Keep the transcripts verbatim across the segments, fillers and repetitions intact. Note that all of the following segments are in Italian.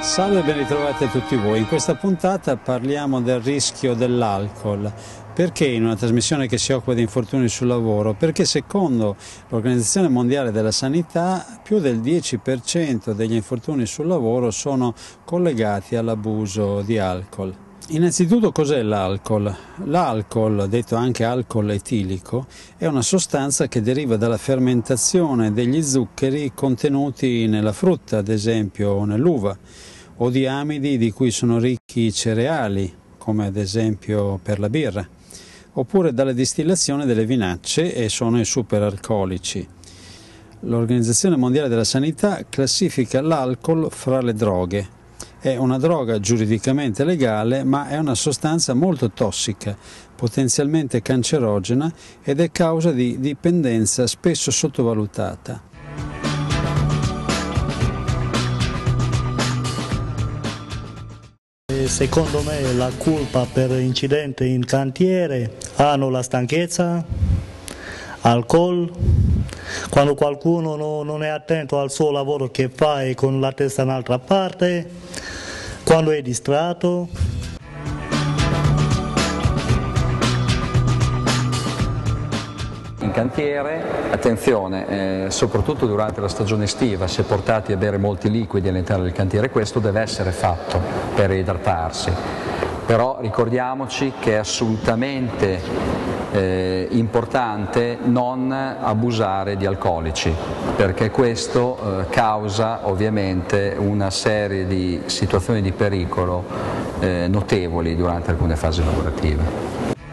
Salve e ben ritrovati a tutti voi. In questa puntata parliamo del rischio dell'alcol. Perché in una trasmissione che si occupa di infortuni sul lavoro? Perché secondo l'Organizzazione Mondiale della Sanità più del dieci per cento degli infortuni sul lavoro sono collegati all'abuso di alcol. Innanzitutto cos'è l'alcol? L'alcol, detto anche alcol etilico, è una sostanza che deriva dalla fermentazione degli zuccheri contenuti nella frutta, ad esempio nell'uva, o di amidi di cui sono ricchi i cereali, come ad esempio per la birra, oppure dalla distillazione delle vinacce e sono i superalcolici. L'Organizzazione Mondiale della Sanità classifica l'alcol fra le droghe. È una droga giuridicamente legale, ma è una sostanza molto tossica, potenzialmente cancerogena ed è causa di dipendenza spesso sottovalutata. Secondo me la colpa per incidenti in cantiere hanno la stanchezza, alcol, quando qualcuno no, non è attento al suo lavoro che fa e con la testa in un'altra parte, quando è distratto. In cantiere, attenzione, eh, soprattutto durante la stagione estiva, se portati a bere molti liquidi all'interno del cantiere, questo deve essere fatto per idratarsi. Però ricordiamoci che è assolutamente eh, importante non abusare di alcolici, perché questo eh, causa ovviamente una serie di situazioni di pericolo eh, notevoli durante alcune fasi lavorative.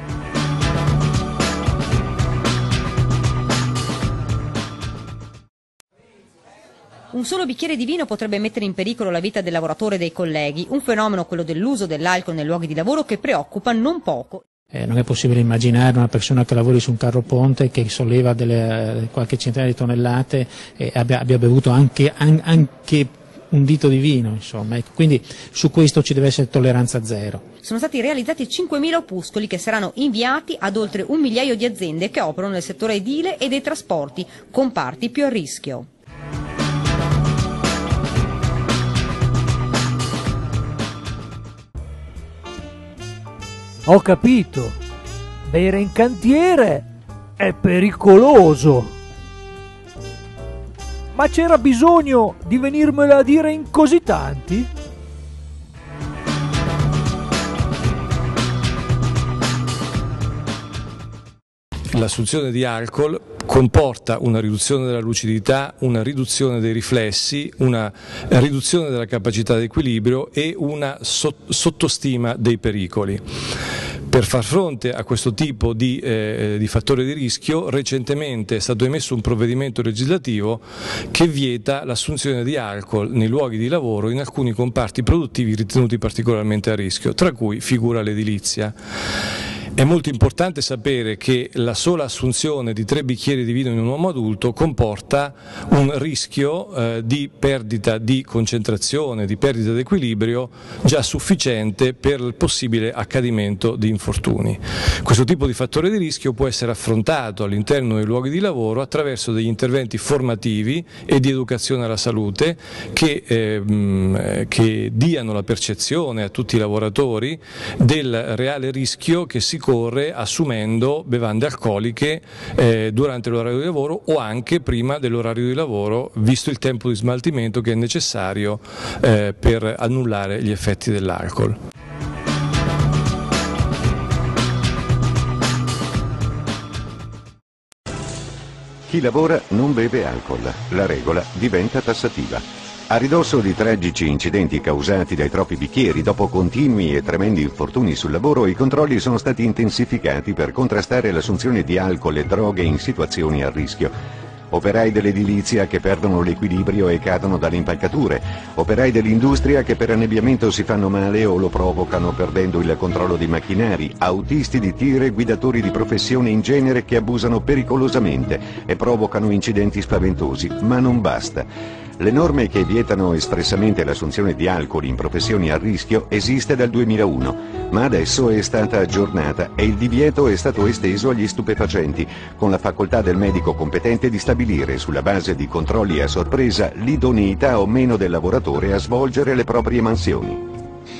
Un solo bicchiere di vino potrebbe mettere in pericolo la vita del lavoratore e dei colleghi, un fenomeno, quello dell'uso dell'alcol nei luoghi di lavoro, che preoccupa non poco. Eh, non è possibile immaginare una persona che lavori su un carro ponte, che solleva delle, qualche centinaia di tonnellate e abbia, abbia bevuto anche, an, anche un dito di vino, insomma. Ecco, quindi su questo ci deve essere tolleranza zero. Sono stati realizzati cinquemila opuscoli che saranno inviati ad oltre un migliaio di aziende che operano nel settore edile e dei trasporti, comparti più a rischio. Ho capito, bere in cantiere è pericoloso. Ma c'era bisogno di venirmelo a dire in così tanti? L'assunzione di alcol comporta una riduzione della lucidità, una riduzione dei riflessi, una riduzione della capacità di equilibrio e una sottostima dei pericoli. Per far fronte a questo tipo di, eh, di fattore di rischio, recentemente è stato emesso un provvedimento legislativo che vieta l'assunzione di alcol nei luoghi di lavoro in alcuni comparti produttivi ritenuti particolarmente a rischio, tra cui figura l'edilizia. È molto importante sapere che la sola assunzione di tre bicchieri di vino in un uomo adulto comporta un rischio eh, di perdita di concentrazione, di perdita di equilibrio già sufficiente per il possibile accadimento di infortuni. Questo tipo di fattore di rischio può essere affrontato all'interno dei luoghi di lavoro attraverso degli interventi formativi e di educazione alla salute che, eh, che diano la percezione a tutti i lavoratori del reale rischio che si corre assumendo bevande alcoliche eh, durante l'orario di lavoro o anche prima dell'orario di lavoro, visto il tempo di smaltimento che è necessario eh, per annullare gli effetti dell'alcol. Chi lavora non beve alcol, la regola diventa tassativa. A ridosso di tragici incidenti causati dai troppi bicchieri, dopo continui e tremendi infortuni sul lavoro, i controlli sono stati intensificati per contrastare l'assunzione di alcol e droghe in situazioni a rischio. Operai dell'edilizia che perdono l'equilibrio e cadono dalle impalcature, operai dell'industria che per annebbiamento si fanno male o lo provocano perdendo il controllo dei macchinari, autisti di tir e guidatori di professione in genere che abusano pericolosamente e provocano incidenti spaventosi, ma non basta. Le norme che vietano espressamente l'assunzione di alcol in professioni a rischio esiste dal duemilauno, ma adesso è stata aggiornata e il divieto è stato esteso agli stupefacenti, con la facoltà del medico competente di stabilire sulla base di controlli a sorpresa l'idoneità o meno del lavoratore a svolgere le proprie mansioni.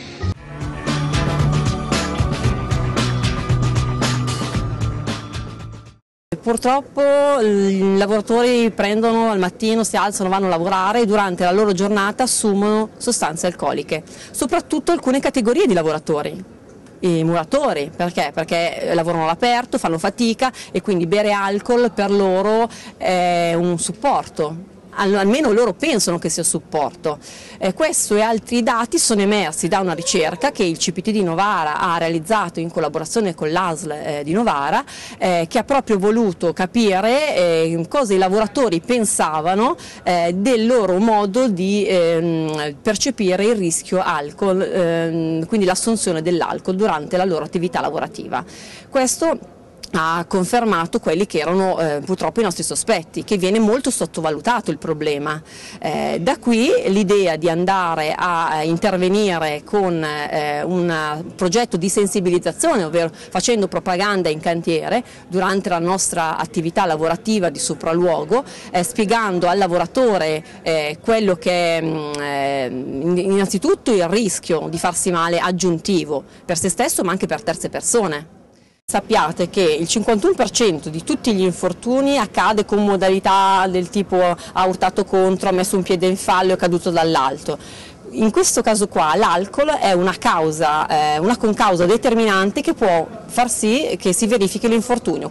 Purtroppo i lavoratori prendono al mattino, si alzano, vanno a lavorare e durante la loro giornata assumono sostanze alcoliche, soprattutto alcune categorie di lavoratori. I muratori, perché? Perché lavorano all'aperto, fanno fatica e quindi bere alcol per loro è un supporto. Almeno loro pensano che sia supporto. Eh, questo e altri dati sono emersi da una ricerca che il C P T di Novara ha realizzato in collaborazione con l'A S L eh, di Novara, eh, che ha proprio voluto capire eh, cosa i lavoratori pensavano eh, del loro modo di eh, percepire il rischio alcol, eh, quindi l'assunzione dell'alcol durante la loro attività lavorativa. Questo ha confermato quelli che erano eh, purtroppo i nostri sospetti, che viene molto sottovalutato il problema. Eh, da qui l'idea di andare a intervenire con eh, un progetto di sensibilizzazione, ovvero facendo propaganda in cantiere durante la nostra attività lavorativa di sopralluogo, eh, spiegando al lavoratore eh, quello che è eh, innanzitutto il rischio di farsi male aggiuntivo per se stesso ma anche per terze persone. Sappiate che il cinquantuno per cento di tutti gli infortuni accade con modalità del tipo ha urtato contro, ha messo un piede in fallo e è caduto dall'alto. In questo caso qua l'alcol è una causa, eh, una concausa determinante che può far sì che si verifichi l'infortunio.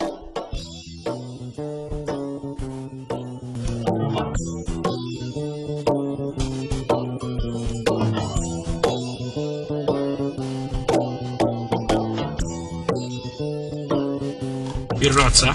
Birrozza?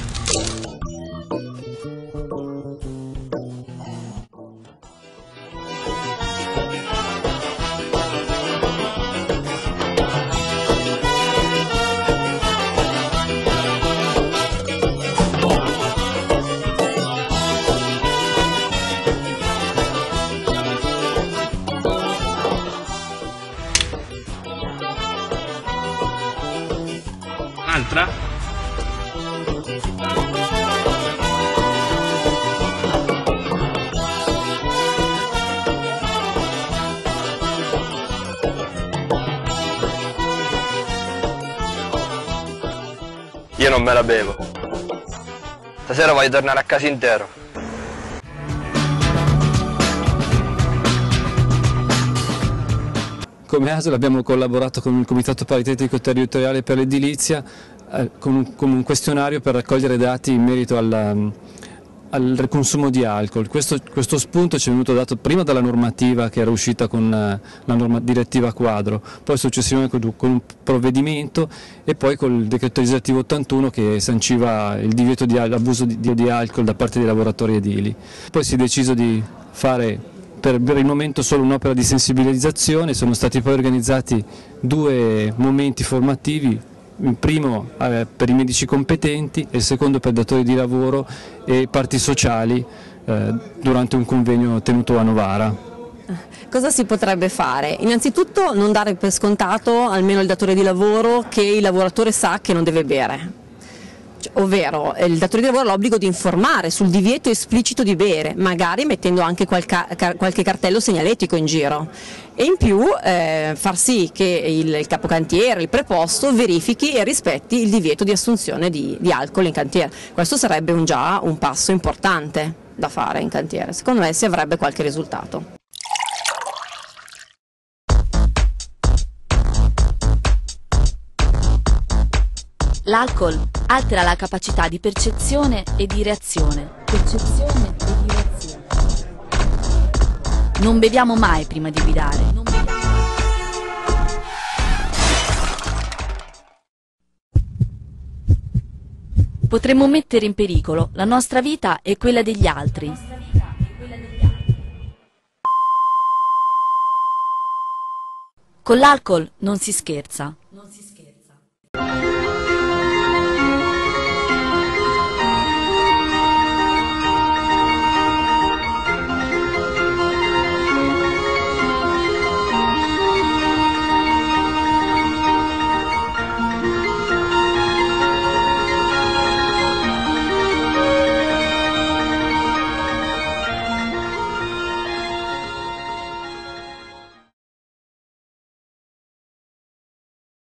Un'altra? Io non me la bevo. Stasera voglio tornare a casa intero. Come A S L abbiamo collaborato con il Comitato Paritetico Territoriale per l'Edilizia eh, con, un, con un questionario per raccogliere dati in merito alla, al consumo di alcol. Questo, questo spunto ci è venuto dato prima dalla normativa che era uscita con uh, la norma, direttiva quadro, poi successivamente con, con un provvedimento e poi con il decreto legislativo ottantuno che sanciva il divieto di abuso di, di alcol da parte dei lavoratori edili. Poi si è deciso di fare per il momento solo un'opera di sensibilizzazione, sono stati poi organizzati due momenti formativi, il primo eh, per i medici competenti e il secondo per i datori di lavoro e parti sociali eh, durante un convegno tenuto a Novara. Cosa si potrebbe fare? Innanzitutto non dare per scontato, almeno il datore di lavoro, che il lavoratore sa che non deve bere. Ovvero il datore di lavoro ha l'obbligo di informare sul divieto esplicito di bere, magari mettendo anche qualche, qualche cartello segnaletico in giro e in più eh, far sì che il, il capocantiere, il preposto verifichi e rispetti il divieto di assunzione di, di alcol in cantiere. Questo sarebbe un, già un passo importante da fare in cantiere, secondo me si avrebbe qualche risultato. L'alcol altera la capacità di percezione e di reazione. Percezione e di reazione. Non beviamo mai prima di guidare. Non beviamo... Potremmo mettere in pericolo la nostra vita e quella degli altri. Con l'alcol non si scherza. Non si